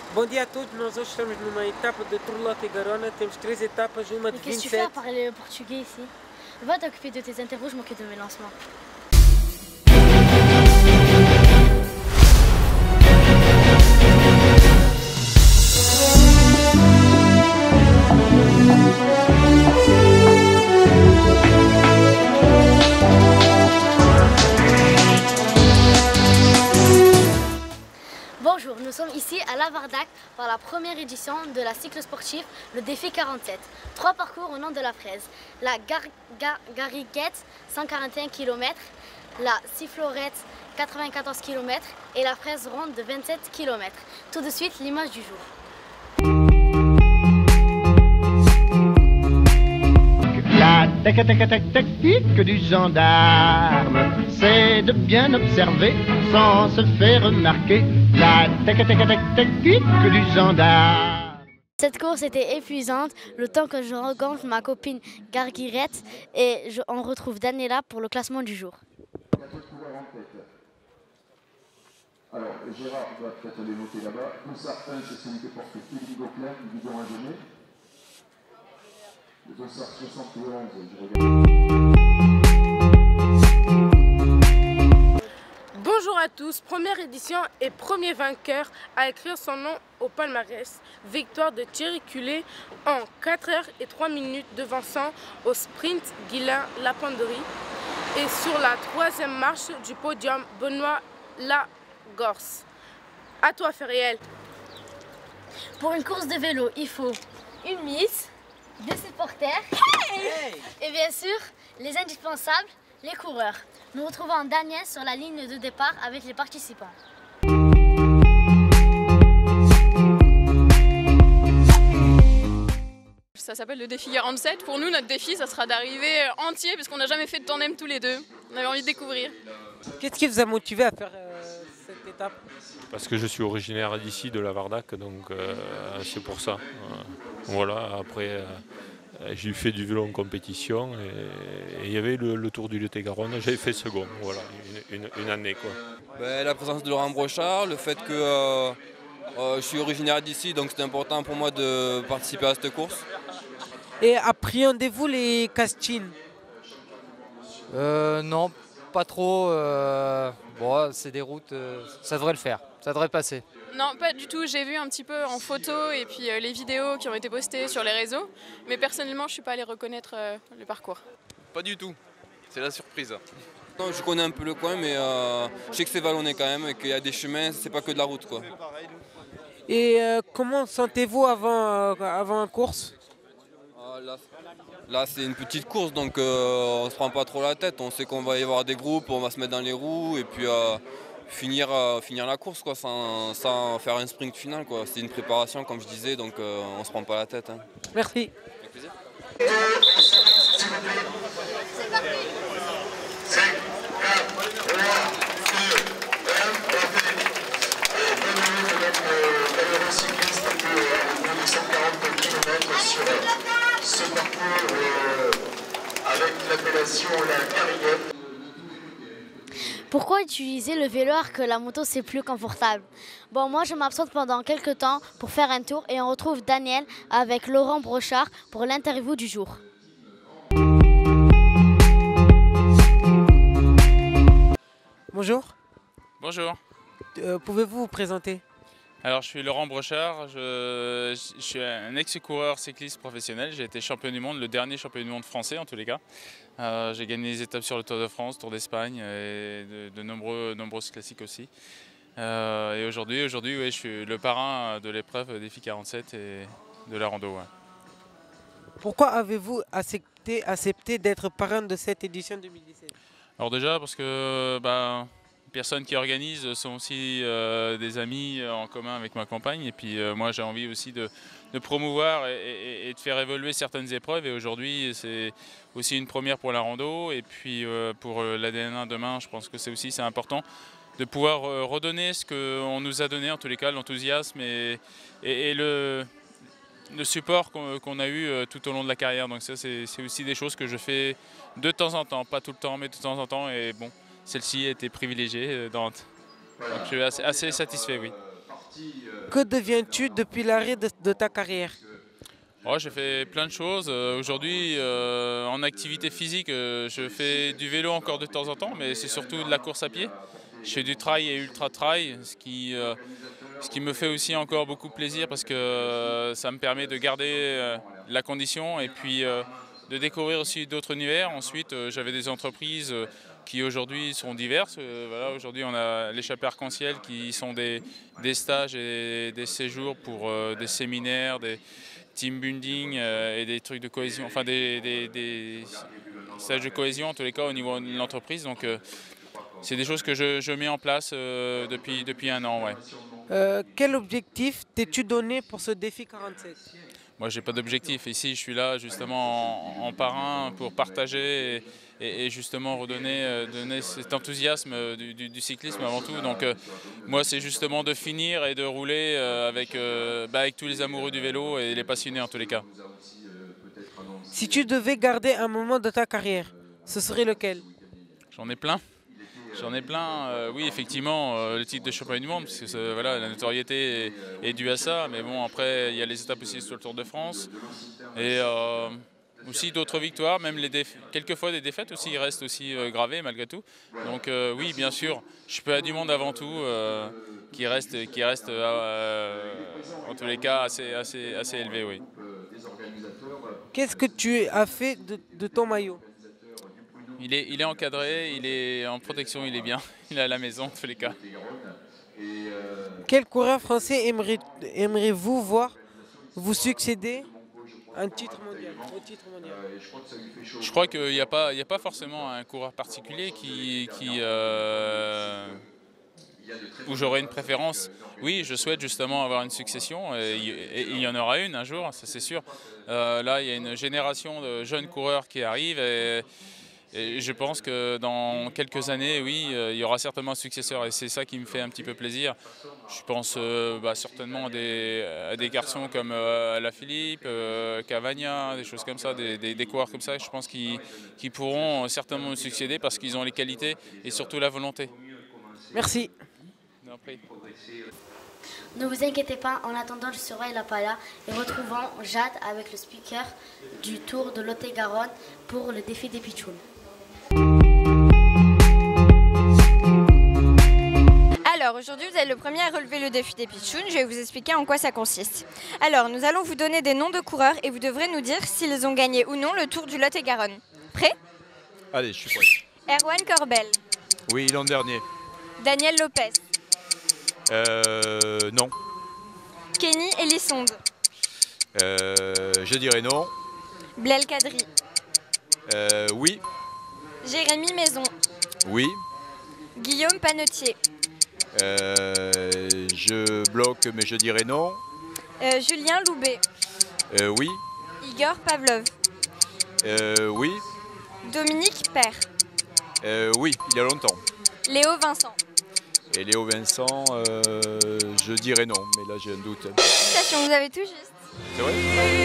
Bom dia a todos, nós hoje estamos numa etapa de Torlote e Garona, temos 3 etapas, uma de Mais qu'est-ce que tu fais à 27. parler le portugais ici? Va t'occuper de tes interviews, je m'occupe de mes lancements. Bonjour, nous sommes ici à Lavardac pour la première édition de la cyclosportive, le défi 47. 3 parcours au nom de la fraise. La Gariguette, 141 km, la Sifflorette, 94 km et la fraise ronde de 27 km. Tout de suite, l'image du jour. La tactique du gendarme, c'est de bien observer sans se faire remarquer. La tactique du gendarme. Cette course était épuisante, le temps que je rencontre ma copine Garguirette et on retrouve Daniela pour le classement du jour. Alors, Gérard va peut-être les noter là-bas. Dossard 1, c'est celui que porte Kevin Gauclair, du bidon à jamais. Le dossard 71, je regarde. Bonjour à tous, première édition et premier vainqueur à écrire son nom au palmarès. Victoire de Thierry Cullet en 4h03 devançant au sprint Guilain Lapendry. Et sur la 3e marche du podium, Benoît Lagorce. À toi, Fériel. Pour une course de vélo, il faut une mise, des supporters et bien sûr les indispensables, les coureurs. Nous retrouvons Daniel sur la ligne de départ avec les participants. Ça s'appelle le défi 47. Pour nous, notre défi, ça sera d'arriver entier parce qu'on n'a jamais fait de tandem tous les deux. On avait envie de découvrir. Qu'est-ce qui vous a motivé à faire cette étape? Parce que je suis originaire d'ici, de Lavardac, donc c'est pour ça. Voilà, après j'ai fait du vélo en compétition et il y avait le Tour du Lot-et-Garonne, j'avais fait second, voilà, une année quoi. La présence de Laurent Brochard, le fait que je suis originaire d'ici, donc c'est important pour moi de participer à cette course. Et appréhendez-vous les castings? Non, pas trop. Bon, c'est des routes, ça devrait le faire, ça devrait passer. Non, pas du tout. J'ai vu un petit peu en photo et puis les vidéos qui ont été postées sur les réseaux. Mais personnellement, je ne suis pas allée reconnaître le parcours. Pas du tout, c'est la surprise. Non, je connais un peu le coin, mais je sais que c'est vallonné quand même et qu'il y a des chemins, c'est pas que de la route, quoi. Et comment sentez-vous avant une course? Là c'est une petite course, donc on ne se prend pas trop la tête. On sait qu'on va y avoir des groupes, on va se mettre dans les roues et puis finir la course quoi, sans faire un sprint final, quoi. C'est une préparation comme je disais, donc on ne se prend pas la tête. Hein. Merci. Avec plaisir. Ce parcours avec l'appellation la Gariguette. Pourquoi utiliser le vélo alors que la moto c'est plus confortable? Bon, moi je m'absente pendant quelques temps pour faire un tour et on retrouve Daniel avec Laurent Brochard pour l'interview du jour. Bonjour. Bonjour. Pouvez-vous vous présenter? Alors je suis Laurent Brochard, je suis un ex-coureur cycliste professionnel, j'ai été champion du monde, le dernier champion du monde français en tous les cas. J'ai gagné des étapes sur le Tour de France, Tour d'Espagne et de nombreuses classiques aussi. Et aujourd'hui ouais, je suis le parrain de l'épreuve défi 47 et de la rando. Ouais. Pourquoi avez-vous accepté d'être parrain de cette édition 2017? Alors déjà parce que les personnes qui organisent sont aussi des amis en commun avec ma compagne et puis moi j'ai envie aussi de promouvoir et de faire évoluer certaines épreuves et aujourd'hui c'est aussi une première pour la rando et puis pour l'ADN1 demain je pense que c'est important de pouvoir redonner ce qu'on nous a donné en tous les cas, l'enthousiasme et le support qu'on a eu tout au long de la carrière, donc ça c'est aussi des choses que je fais de temps en temps, pas tout le temps mais de temps en temps et bon. Celle-ci a été privilégiée, donc je suis assez satisfait, oui. Que deviens-tu depuis l'arrêt de ta carrière? Oh, j'ai fait plein de choses. Aujourd'hui, en activité physique, je fais du vélo encore de temps en temps, mais c'est surtout de la course à pied. Je fais du trail et ultra trail, ce qui me fait aussi encore beaucoup plaisir parce que ça me permet de garder la condition et puis de découvrir aussi d'autres univers. Ensuite, j'avais des entreprises qui aujourd'hui sont diverses. Voilà, aujourd'hui, on a l'échappée arc-en-ciel qui sont des stages et des séjours pour des séminaires, des team building et des trucs de cohésion, enfin des stages de cohésion en tous les cas au niveau de l'entreprise. Donc c'est des choses que je mets en place depuis un an. Ouais. Quel objectif t'es-tu donné pour ce défi 47? Moi, j'ai pas d'objectif. Ici, je suis là justement en parrain pour partager et justement donner cet enthousiasme du cyclisme avant tout. Donc, moi, c'est justement de finir et de rouler avec tous les amoureux du vélo et les passionnés en tous les cas. Si tu devais garder un moment de ta carrière, ce serait lequel? J'en ai plein. J'en ai plein, oui effectivement, le titre de champion du monde, parce que voilà, la notoriété est due à ça, mais bon après il y a les étapes aussi sur le Tour de France, et aussi d'autres victoires, même quelquefois des défaites aussi, restent aussi gravées malgré tout. Donc oui bien sûr, je peux à du monde avant tout, qui reste en tous les cas assez élevé, oui. Qu'est-ce que tu as fait de ton maillot? Il est encadré, il est en protection, il est bien. Il est à la maison, en tous les cas. Quel coureur français aimeriez-vous voir vous succéder au titre mondial? Je crois qu'il n'y a pas forcément un coureur particulier où j'aurais une préférence. Oui, je souhaite justement avoir une succession, et il y en aura une un jour, ça c'est sûr. Là, il y a une génération de jeunes coureurs qui arrivent, et je pense que dans quelques années, oui, il y aura certainement un successeur et c'est ça qui me fait un petit peu plaisir. Je pense certainement à des garçons comme Alaphilippe, Cavagna, des choses comme ça, des coureurs comme ça, je pense qu'ils pourront certainement me succéder parce qu'ils ont les qualités et surtout la volonté. Merci. Ne vous inquiétez pas, en attendant, je surveille la pala et retrouvons Jade avec le speaker du Tour de Lot-et-Garonne pour le défi des pitchouns. Alors aujourd'hui vous êtes le premier à relever le défi des pitchouns, je vais vous expliquer en quoi ça consiste. Alors nous allons vous donner des noms de coureurs et vous devrez nous dire s'ils ont gagné ou non le Tour du Lot-et-Garonne. Prêt? Allez, je suis prêt. Erwan Corbel. Oui, l'an dernier. Daniel Lopez. Non. Kenny Elissonde. Je dirais non. Blel Kadri. Oui. Jérémy Maison. Oui. Guillaume Panetier. Je bloque, mais je dirais non. Julien Loubet. Oui. Igor Pavlov. Oui. Dominique Père. Oui, il y a longtemps. Léo Vincent. Et Léo Vincent, je dirais non, mais là j'ai un doute. Félicitations, vous avez tout juste. C'est vrai?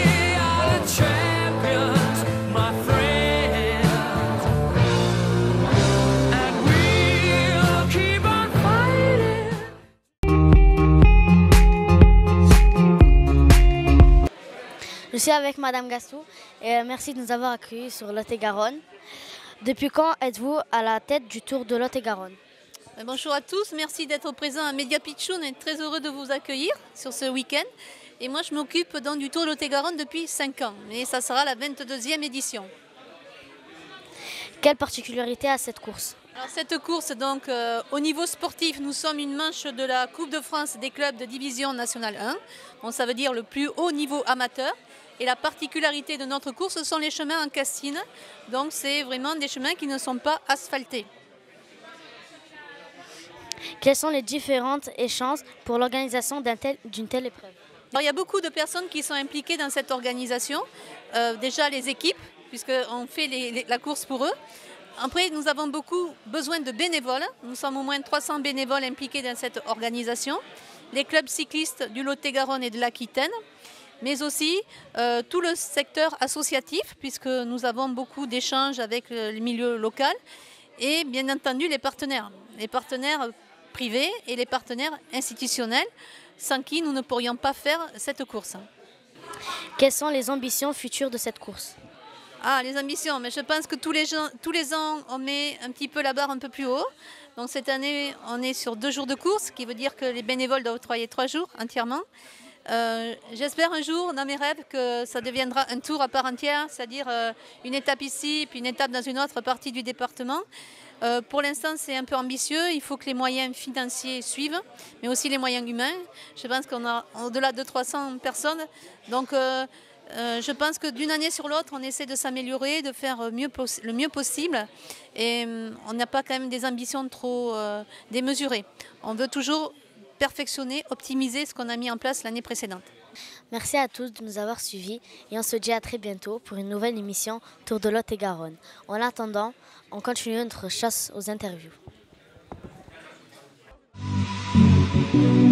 Je suis avec Madame Gassou et merci de nous avoir accueillis sur Lot-et-Garonne. Depuis quand êtes-vous à la tête du Tour de Lot-et-Garonne? Bonjour à tous, merci d'être présents à Média Pitchoun. On est très heureux de vous accueillir sur ce week-end. Et moi je m'occupe donc du Tour de Lot-et-Garonne depuis 5 ans et ça sera la 22e édition. Quelle particularité a cette course? Alors cette course, donc, au niveau sportif, nous sommes une manche de la Coupe de France des clubs de division nationale 1. Bon, ça veut dire le plus haut niveau amateur. Et la particularité de notre course, ce sont les chemins en castine. Donc c'est vraiment des chemins qui ne sont pas asphaltés. Quelles sont les différentes chances pour l'organisation d'une telle épreuve? Alors, il y a beaucoup de personnes qui sont impliquées dans cette organisation. Déjà les équipes, puisqu'on fait la course pour eux. Après, nous avons beaucoup besoin de bénévoles. Nous sommes au moins 300 bénévoles impliqués dans cette organisation. Les clubs cyclistes du Lot-et-Garonne et de l'Aquitaine, mais aussi tout le secteur associatif, puisque nous avons beaucoup d'échanges avec le milieu local, et bien entendu les partenaires privés et les partenaires institutionnels, sans qui nous ne pourrions pas faire cette course. Quelles sont les ambitions futures de cette course? Les ambitions, mais je pense que tous les ans, on met un petit peu la barre un peu plus haut. Donc cette année, on est sur 2 jours de course, ce qui veut dire que les bénévoles doivent travailler 3 jours entièrement. J'espère un jour, dans mes rêves, que ça deviendra un tour à part entière, c'est-à-dire une étape ici, puis une étape dans une autre partie du département. Pour l'instant, c'est un peu ambitieux. Il faut que les moyens financiers suivent, mais aussi les moyens humains. Je pense qu'on a au-delà de 300 personnes. Donc, je pense que d'une année sur l'autre, on essaie de s'améliorer, de faire le mieux possible. Et on n'a pas quand même des ambitions trop démesurées. On veut toujours perfectionner, optimiser ce qu'on a mis en place l'année précédente. Merci à tous de nous avoir suivis et on se dit à très bientôt pour une nouvelle émission Tour de Lot-et-Garonne. En attendant, on continue notre chasse aux interviews.